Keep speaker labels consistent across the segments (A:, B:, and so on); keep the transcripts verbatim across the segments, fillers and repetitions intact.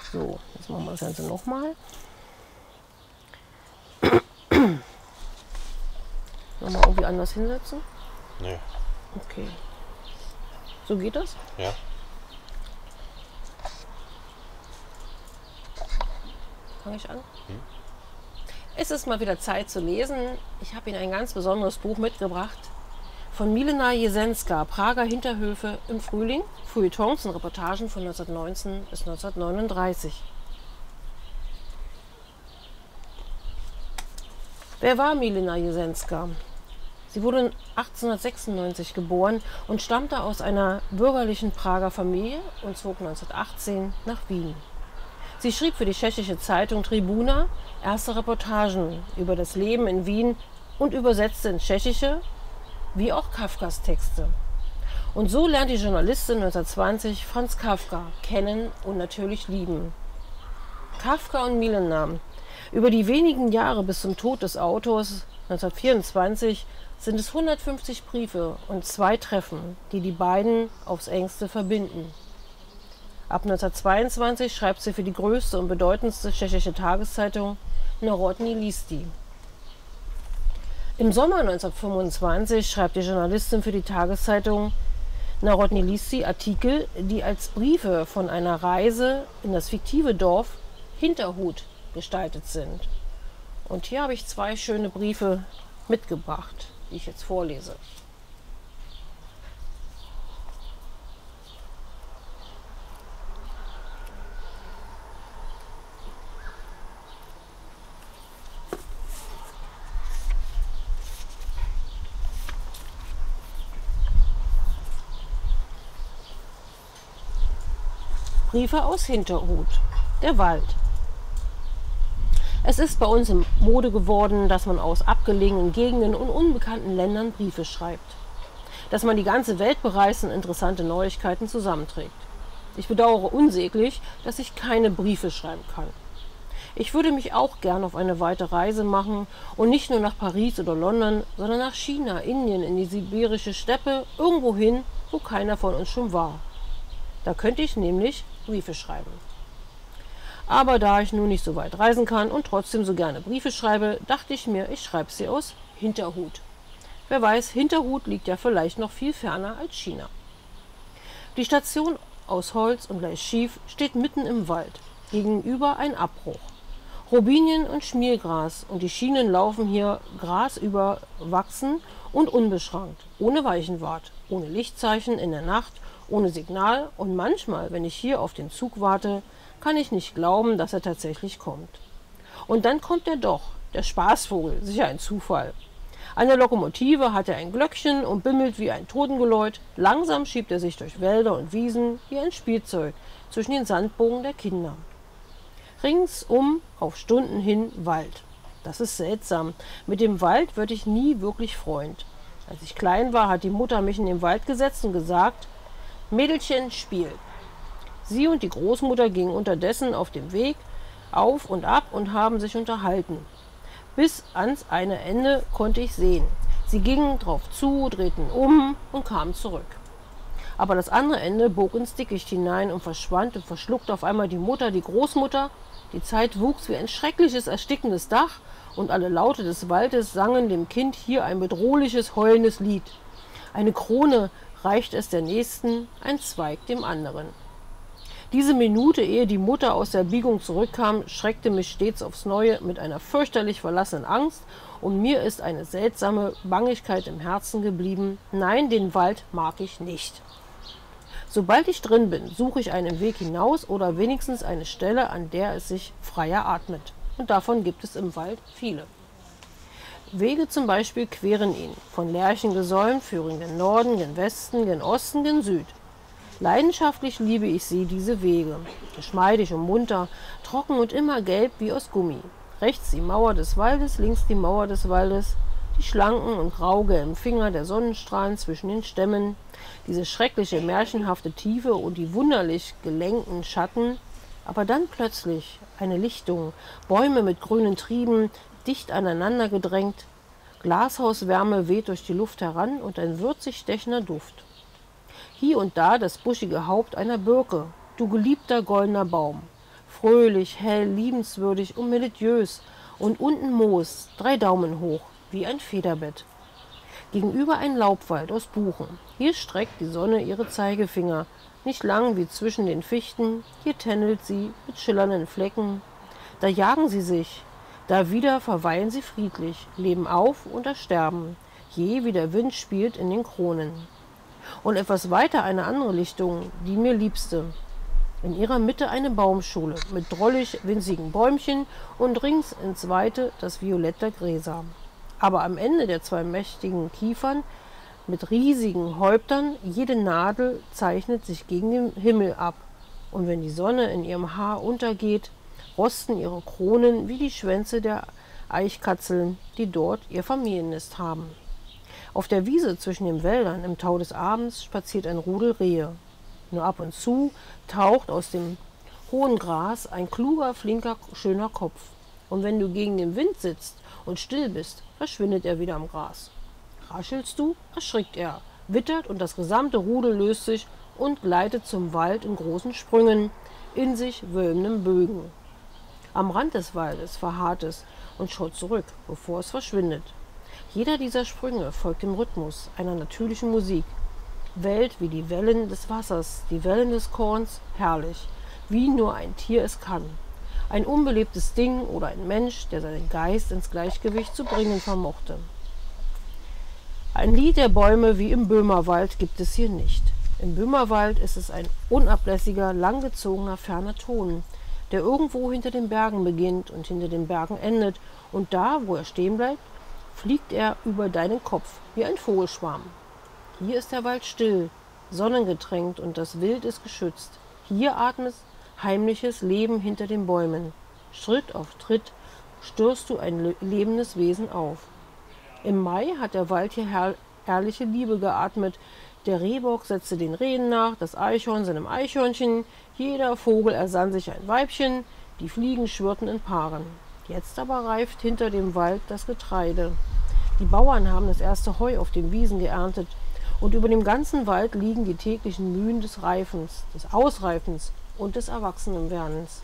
A: So, jetzt machen wir das Ganze nochmal. Nochmal irgendwie anders hinsetzen?
B: Nee.
A: Okay. So geht das?
B: Ja.
A: Fange ich an?
B: Hm?
A: Es ist mal wieder Zeit zu lesen. Ich habe Ihnen ein ganz besonderes Buch mitgebracht. Von Milena Jesenská, Prager Hinterhöfe im Frühling. Feuilletons und Reportagen von neunzehnhundertneunzehn bis neunzehnhundertneununddreißig. Wer war Milena Jesenská? Sie wurde achtzehnhundertsechsundneunzig geboren und stammte aus einer bürgerlichen Prager Familie und zog neunzehnhundertachtzehn nach Wien. Sie schrieb für die tschechische Zeitung Tribuna erste Reportagen über das Leben in Wien und übersetzte ins Tschechische wie auch Kafkas Texte. Und so lernt die Journalistin neunzehnhundertzwanzig Franz Kafka kennen und natürlich lieben. Kafka und Milena. Über die wenigen Jahre bis zum Tod des Autors neunzehnhundertvierundzwanzig sind es hundertfünfzig Briefe und zwei Treffen, die die beiden aufs engste verbinden. Ab neunzehnhundertzweiundzwanzig schreibt sie für die größte und bedeutendste tschechische Tageszeitung Národní listy. Im Sommer neunzehnhundertfünfundzwanzig schreibt die Journalistin für die Tageszeitung Národní listy Artikel, die als Briefe von einer Reise in das fiktive Dorf Hinterhut gestaltet sind. Und hier habe ich zwei schöne Briefe mitgebracht, die ich jetzt vorlese. Briefe aus Hinterhut, der Wald. Es ist bei uns in Mode geworden, dass man aus abgelegenen Gegenden und unbekannten Ländern Briefe schreibt. Dass man die ganze Welt bereist und interessante Neuigkeiten zusammenträgt. Ich bedauere unsäglich, dass ich keine Briefe schreiben kann. Ich würde mich auch gern auf eine weite Reise machen und nicht nur nach Paris oder London, sondern nach China, Indien, in die sibirische Steppe, irgendwo hin, wo keiner von uns schon war. Da könnte ich nämlich Briefe schreiben. Aber da ich nun nicht so weit reisen kann und trotzdem so gerne Briefe schreibe, dachte ich mir, ich schreibe sie aus Hinterhut. Wer weiß, Hinterhut liegt ja vielleicht noch viel ferner als China. Die Station aus Holz und leicht schief steht mitten im Wald, gegenüber ein Abbruch. Robinien und Schmiergras und die Schienen laufen hier grasüberwachsen und unbeschrankt, ohne Weichenwart, ohne Lichtzeichen in der Nacht, ohne Signal und manchmal, wenn ich hier auf den Zug warte, kann ich nicht glauben, dass er tatsächlich kommt. Und dann kommt er doch, der Spaßvogel, sicher ein Zufall. An der Lokomotive hat er ein Glöckchen und bimmelt wie ein Totengeläut. Langsam schiebt er sich durch Wälder und Wiesen wie ein Spielzeug zwischen den Sandbogen der Kinder. Ringsum auf Stunden hin Wald. Das ist seltsam. Mit dem Wald würde ich nie wirklich Freund. Als ich klein war, hat die Mutter mich in den Wald gesetzt und gesagt, Mädelchen, spiel. Sie und die Großmutter gingen unterdessen auf dem Weg auf und ab und haben sich unterhalten. Bis ans eine Ende konnte ich sehen. Sie gingen drauf zu, drehten um und kamen zurück. Aber das andere Ende bog ins Dickicht hinein und verschwand und verschluckte auf einmal die Mutter, die Großmutter. Die Zeit wuchs wie ein schreckliches, erstickendes Dach und alle Laute des Waldes sangen dem Kind hier ein bedrohliches, heulendes Lied. Eine Krone reicht es der Nächsten, ein Zweig dem anderen. Diese Minute, ehe die Mutter aus der Biegung zurückkam, schreckte mich stets aufs Neue mit einer fürchterlich verlassenen Angst und mir ist eine seltsame Bangigkeit im Herzen geblieben. Nein, den Wald mag ich nicht. Sobald ich drin bin, suche ich einen Weg hinaus oder wenigstens eine Stelle, an der es sich freier atmet. Und davon gibt es im Wald viele. Wege zum Beispiel queren ihn. Von Lärchengesäumen führen gen Norden, gen Westen, gen Osten, gen Süd. Leidenschaftlich liebe ich sie, diese Wege. Geschmeidig und munter, trocken und immer gelb wie aus Gummi. Rechts die Mauer des Waldes, links die Mauer des Waldes. Die schlanken und graugelben Finger der Sonnenstrahlen zwischen den Stämmen. Diese schreckliche, märchenhafte Tiefe und die wunderlich gelenkten Schatten. Aber dann plötzlich eine Lichtung, Bäume mit grünen Trieben, dicht aneinander gedrängt. Glashauswärme weht durch die Luft heran und ein würzig stechender Duft. Hier und da das buschige Haupt einer Birke, du geliebter goldener Baum. fröhlich, hell, liebenswürdig und melodiös, und unten Moos, drei Daumen hoch, wie ein Federbett. Gegenüber ein Laubwald aus Buchen. Hier streckt die Sonne ihre Zeigefinger, nicht lang wie zwischen den Fichten, hier tändelt sie mit schillernden Flecken. Da jagen sie sich, da wieder verweilen sie friedlich, leben auf und ersterben, je wie der Wind spielt in den Kronen. Und etwas weiter eine andere Lichtung, die mir liebste. In ihrer Mitte eine Baumschule mit drollig winzigen Bäumchen und rings ins Weite das Violett der Gräser. Aber am Ende der zwei mächtigen Kiefern mit riesigen Häuptern, jede Nadel zeichnet sich gegen den Himmel ab. Und wenn die Sonne in ihrem Haar untergeht, rosten ihre Kronen wie die Schwänze der Eichkatzeln, die dort ihr Familiennest haben. Auf der Wiese zwischen den Wäldern im Tau des Abends spaziert ein Rudel Rehe. Nur ab und zu taucht aus dem hohen Gras ein kluger, flinker, schöner Kopf. Und wenn du gegen den Wind sitzt und still bist, verschwindet er wieder am Gras. Raschelst du, erschrickt er, wittert und das gesamte Rudel löst sich und gleitet zum Wald in großen Sprüngen, in sich wölbenden Bögen. Am Rand des Waldes verharrt es und schaut zurück, bevor es verschwindet. Jeder dieser Sprünge folgt dem Rhythmus einer natürlichen Musik, wellt wie die Wellen des Wassers, die Wellen des Korns, herrlich, wie nur ein Tier es kann. Ein unbelebtes Ding oder ein Mensch, der seinen Geist ins Gleichgewicht zu bringen vermochte. Ein Lied der Bäume wie im Böhmerwald gibt es hier nicht. Im Böhmerwald ist es ein unablässiger, langgezogener, ferner Ton, der irgendwo hinter den Bergen beginnt und hinter den Bergen endet, und da, wo er stehen bleibt, fliegt er über deinen Kopf wie ein Vogelschwarm. Hier ist der Wald still, sonnengetränkt und das Wild ist geschützt. Hier atmet heimliches Leben hinter den Bäumen. Schritt auf Tritt störst du ein lebendes Wesen auf. Im Mai hat der Wald hier herr herrliche Liebe geatmet. Der Rehbock setzte den Rehen nach, das Eichhorn seinem Eichhörnchen, jeder Vogel ersann sich ein Weibchen, die Fliegen schwirrten in Paaren. Jetzt aber reift hinter dem Wald das Getreide. Die Bauern haben das erste Heu auf den Wiesen geerntet, und über dem ganzen Wald liegen die täglichen Mühen des Reifens, des Ausreifens und des Erwachsenenwerdens.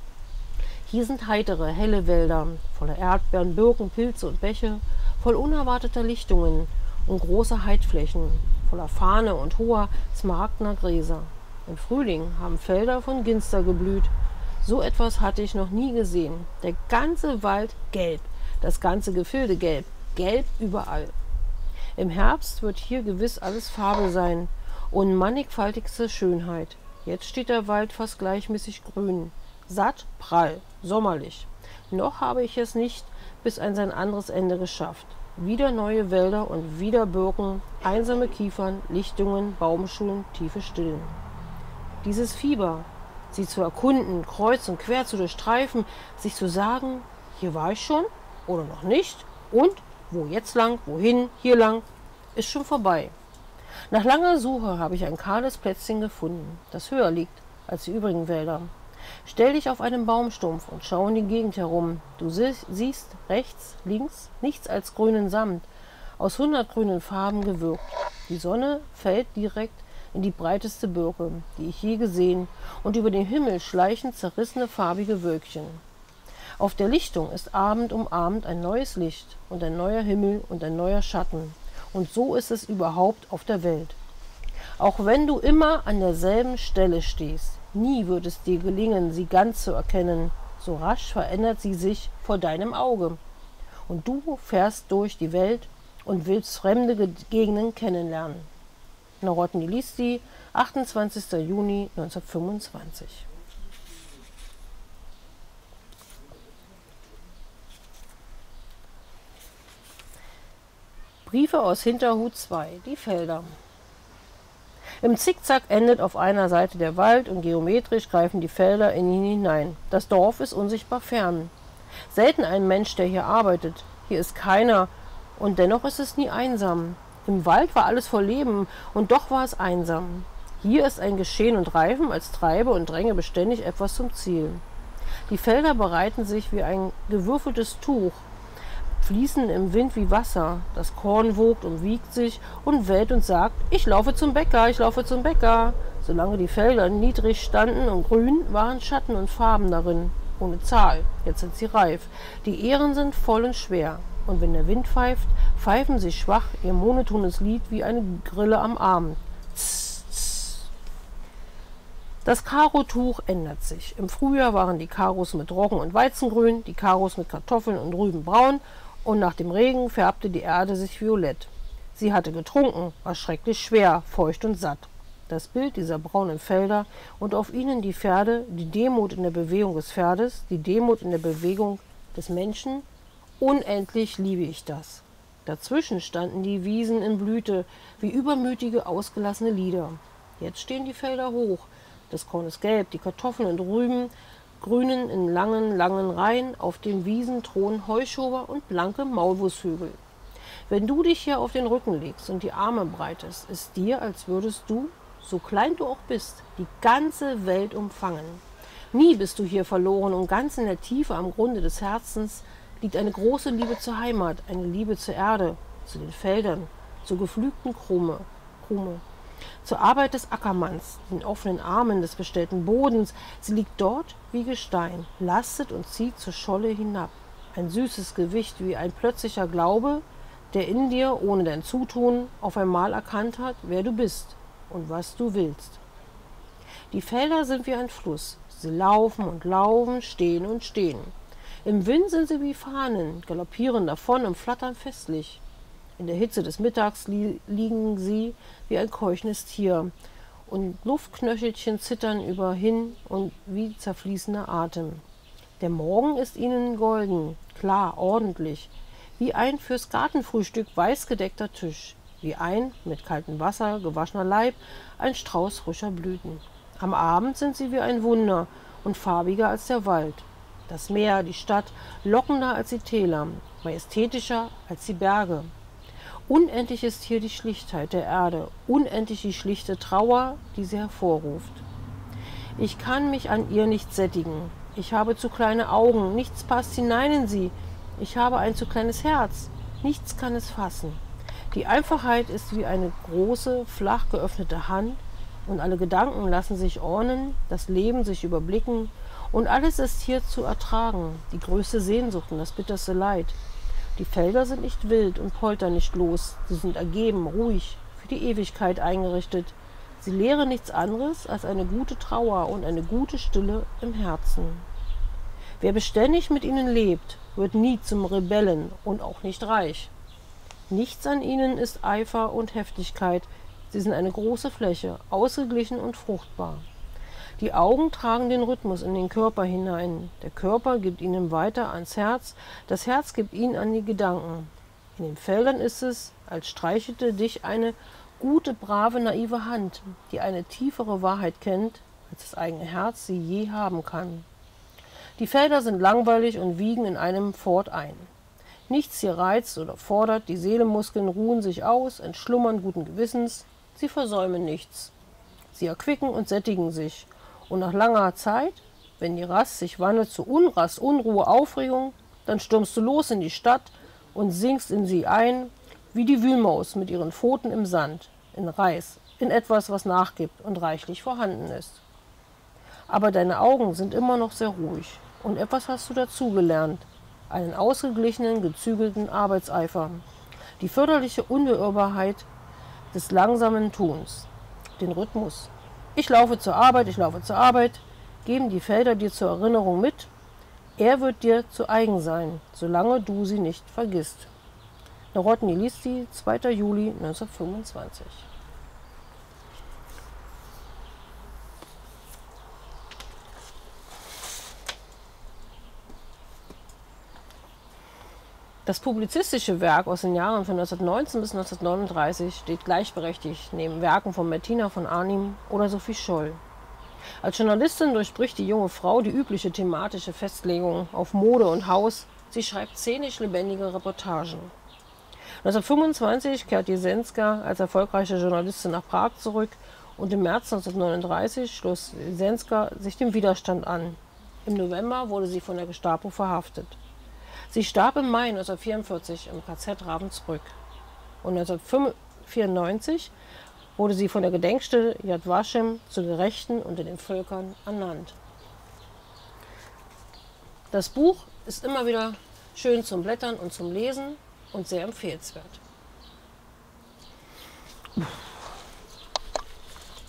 A: Hier sind heitere, helle Wälder, voller Erdbeeren, Birken, Pilze und Bäche, voll unerwarteter Lichtungen und großer Heidflächen, voller Fahne und hoher, smaragdner Gräser. Im Frühling haben Felder von Ginster geblüht. So etwas hatte ich noch nie gesehen. Der ganze Wald gelb, das ganze Gefilde gelb, gelb überall. Im Herbst wird hier gewiss alles Farbe sein und mannigfaltigste Schönheit. Jetzt steht der Wald fast gleichmäßig grün, satt, prall, sommerlich. Noch habe ich es nicht bis an sein anderes Ende geschafft. Wieder neue Wälder und wieder Birken, einsame Kiefern, Lichtungen, Baumschulen, tiefe Stillen. Dieses Fieber, sie zu erkunden, kreuz und quer zu durchstreifen, sich zu sagen, hier war ich schon oder noch nicht und wo jetzt lang, wohin, hier lang, ist schon vorbei. Nach langer Suche habe ich ein kahles Plätzchen gefunden, das höher liegt als die übrigen Wälder. Stell dich auf einen Baumstumpf und schau in die Gegend herum. Du siehst rechts, links nichts als grünen Samt, aus hundert grünen Farben gewirkt. Die Sonne fällt direkt in die breiteste Birke, die ich je gesehen, und über den Himmel schleichen zerrissene farbige Wölkchen. Auf der Lichtung ist Abend um Abend ein neues Licht und ein neuer Himmel und ein neuer Schatten. Und so ist es überhaupt auf der Welt. Auch wenn du immer an derselben Stelle stehst, nie wird es dir gelingen, sie ganz zu erkennen. So rasch verändert sie sich vor deinem Auge. Und du fährst durch die Welt und willst fremde Gegenden kennenlernen. Narodni Listi, achtundzwanzigster Juni neunzehnhundertfünfundzwanzig. Briefe aus Hinterhut zwei, die Felder. Im Zickzack endet auf einer Seite der Wald und geometrisch greifen die Felder in ihn hinein. Das Dorf ist unsichtbar fern. Selten ein Mensch, der hier arbeitet. Hier ist keiner und dennoch ist es nie einsam. Im Wald war alles voll Leben und doch war es einsam. Hier ist ein Geschehen und Reifen, als treibe und dränge beständig etwas zum Ziel. Die Felder bereiten sich wie ein gewürfeltes Tuch, fließen im Wind wie Wasser. Das Korn wogt und wiegt sich und wellt und sagt, ich laufe zum Bäcker, ich laufe zum Bäcker. Solange die Felder niedrig standen und grün, waren Schatten und Farben darin, ohne Zahl. Jetzt sind sie reif. Die Ähren sind voll und schwer. Und wenn der Wind pfeift, pfeifen sie schwach ihr monotones Lied wie eine Grille am Abend. Tss, tss. Das Karotuch ändert sich. Im Frühjahr waren die Karos mit Roggen und Weizengrün, die Karos mit Kartoffeln und Rüben braun, und nach dem Regen färbte die Erde sich violett. Sie hatte getrunken, war schrecklich schwer, feucht und satt. Das Bild dieser braunen Felder und auf ihnen die Pferde, die Demut in der Bewegung des Pferdes, die Demut in der Bewegung des Menschen, unendlich liebe ich das. Dazwischen standen die Wiesen in Blüte, wie übermütige, ausgelassene Lieder. Jetzt stehen die Felder hoch, das Korn ist gelb, die Kartoffeln und Rüben grünen in langen, langen Reihen, auf den Wiesen thronen Heuschober und blanke Maulwurfshügel. Wenn du dich hier auf den Rücken legst und die Arme breitest, ist dir, als würdest du, so klein du auch bist, die ganze Welt umfangen. Nie bist du hier verloren und ganz in der Tiefe am Grunde des Herzens liegt eine große Liebe zur Heimat, eine Liebe zur Erde, zu den Feldern, zur geflügten Krume, Krume, zur Arbeit des Ackermanns, den offenen Armen des bestellten Bodens. Sie liegt dort wie Gestein, lastet und zieht zur Scholle hinab. Ein süßes Gewicht wie ein plötzlicher Glaube, der in dir, ohne dein Zutun, auf einmal erkannt hat, wer du bist und was du willst. Die Felder sind wie ein Fluss. Sie laufen und laufen, stehen und stehen. Im Wind sind sie wie Fahnen, galoppieren davon und flattern festlich. In der Hitze des Mittags li liegen sie wie ein keuchendes Tier, und Luftknöchelchen zittern über hin und wie zerfließender Atem. Der Morgen ist ihnen golden, klar, ordentlich, wie ein fürs Gartenfrühstück weiß gedeckter Tisch, wie ein mit kaltem Wasser gewaschener Leib, ein Strauß frischer Blüten. Am Abend sind sie wie ein Wunder und farbiger als der Wald. Das Meer, die Stadt, lockender als die Täler, majestätischer als die Berge. Unendlich ist hier die Schlichtheit der Erde, unendlich die schlichte Trauer, die sie hervorruft. Ich kann mich an ihr nicht sättigen. Ich habe zu kleine Augen, nichts passt hinein in sie. Ich habe ein zu kleines Herz, nichts kann es fassen. Die Einfachheit ist wie eine große, flach geöffnete Hand, und alle Gedanken lassen sich ordnen, das Leben sich überblicken, und alles ist hier zu ertragen, die größte Sehnsucht und das bitterste Leid. Die Felder sind nicht wild und poltern nicht los, sie sind ergeben, ruhig, für die Ewigkeit eingerichtet. Sie lehren nichts anderes als eine gute Trauer und eine gute Stille im Herzen. Wer beständig mit ihnen lebt, wird nie zum Rebellen und auch nicht reich. Nichts an ihnen ist Eifer und Heftigkeit, sie sind eine große Fläche, ausgeglichen und fruchtbar. Die Augen tragen den Rhythmus in den Körper hinein. Der Körper gibt ihnen weiter ans Herz, das Herz gibt ihnen an die Gedanken. In den Feldern ist es, als streichelte dich eine gute, brave, naive Hand, die eine tiefere Wahrheit kennt, als das eigene Herz sie je haben kann. Die Felder sind langweilig und wiegen in einem fort ein. Nichts hier reizt oder fordert, die Seelenmuskeln ruhen sich aus, entschlummern guten Gewissens, sie versäumen nichts. Sie erquicken und sättigen sich. Und nach langer Zeit, wenn die Rast sich wandelt zu Unrast, Unruhe, Aufregung, dann stürmst du los in die Stadt und sinkst in sie ein, wie die Wühlmaus mit ihren Pfoten im Sand, in Reis, in etwas, was nachgibt und reichlich vorhanden ist. Aber deine Augen sind immer noch sehr ruhig, und etwas hast du dazugelernt, einen ausgeglichenen, gezügelten Arbeitseifer, die förderliche Unbeirrbarkeit des langsamen Tuns, den Rhythmus. Ich laufe zur Arbeit, ich laufe zur Arbeit, geben die Felder dir zur Erinnerung mit. Er wird dir zu eigen sein, solange du sie nicht vergisst. Narodni Listi, zweiter Juli neunzehnhundertfünfundzwanzig. Das publizistische Werk aus den Jahren von neunzehnhundertneunzehn bis neunzehnhundertneununddreißig steht gleichberechtigt neben Werken von Bettina von Arnim oder Sophie Scholl. Als Journalistin durchbricht die junge Frau die übliche thematische Festlegung auf Mode und Haus. Sie schreibt szenisch lebendige Reportagen. neunzehnhundertfünfundzwanzig kehrt Jesenska als erfolgreiche Journalistin nach Prag zurück und im März neunzehnhundertneununddreißig schloss Jesenska sich dem Widerstand an. Im November wurde sie von der Gestapo verhaftet. Sie starb im Mai neunzehnhundertvierundvierzig im K Z Ravensbrück. Und neunzehnhundertvierundneunzig wurde sie von der Gedenkstätte Yad Vashem zur Gerechten unter den Völkern ernannt. Das Buch ist immer wieder schön zum Blättern und zum Lesen und sehr empfehlenswert.